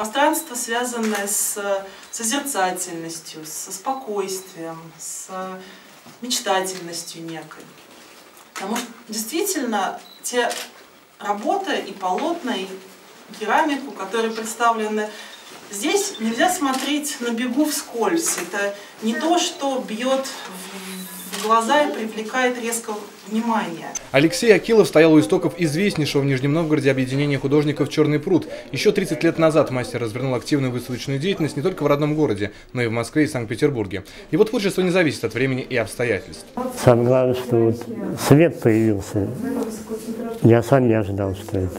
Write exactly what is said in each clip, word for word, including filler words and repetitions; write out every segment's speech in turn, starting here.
пространство, связанное с созерцательностью, со спокойствием, с мечтательностью некой. Потому что действительно те работы и полотна, и керамику, которые представлены здесь, нельзя смотреть на бегу вскользь. Это не то, что бьет в глаза и привлекает резко внимание. Алексей Акилов стоял у истоков известнейшего в Нижнем Новгороде объединения художников «Черный пруд». Еще тридцать лет назад мастер развернул активную выставочную деятельность не только в родном городе, но и в Москве и Санкт-Петербурге. Его творчество не зависит от времени и обстоятельств. Самое главное, что вот свет появился. Я сам не ожидал, что это.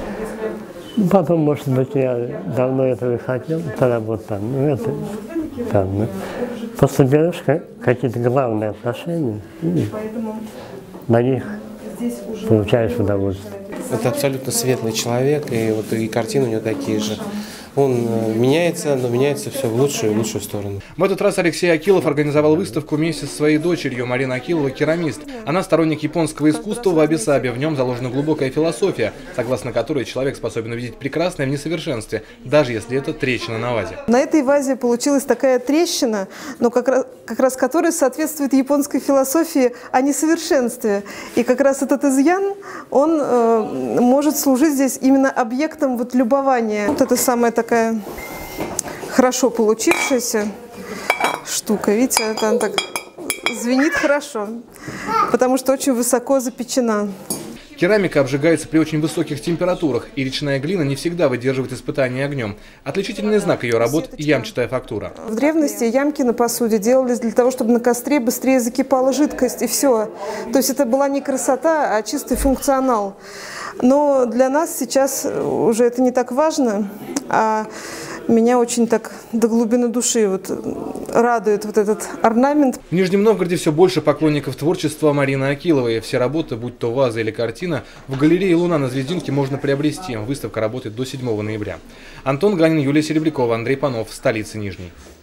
Потом, может быть, я давно этого хотел, поработать там, ну это там. Ну. Просто берешь какие-то главные отношения, и на них получаешь удовольствие. Это абсолютно светлый человек, и вот и картины у него такие же. Он меняется, но меняется все в лучшую и лучшую сторону. В этот раз Алексей Акилов организовал выставку вместе со своей дочерью Мариной Акиловой, керамист. Она сторонник японского искусства в ваби-саби. В нем заложена глубокая философия, согласно которой человек способен увидеть прекрасное в несовершенстве, даже если это трещина на вазе. На этой вазе получилась такая трещина, но как раз, как раз которая соответствует японской философии о несовершенстве. И как раз этот изъян, он э, может служить здесь именно объектом вот любования. Вот это самое такое такая хорошо получившаяся штука. Видите, это она так звенит хорошо, потому что очень высоко запечена. Керамика обжигается при очень высоких температурах, и речная глина не всегда выдерживает испытания огнем. Отличительный знак ее работ – ямчатая фактура. В древности ямки на посуде делались для того, чтобы на костре быстрее закипала жидкость, и все. То есть это была не красота, а чистый функционал. Но для нас сейчас уже это не так важно, а меня очень так до глубины души вот радует вот этот орнамент. В Нижнем Новгороде все больше поклонников творчества Марины Акиловой. Все работы, будь то ваза или картина, в галерее «Луна» на Звездинке можно приобрести. Выставка работает до седьмого ноября. Антон Ганин, Юлия Серебрякова, Андрей Панов, столица Нижней.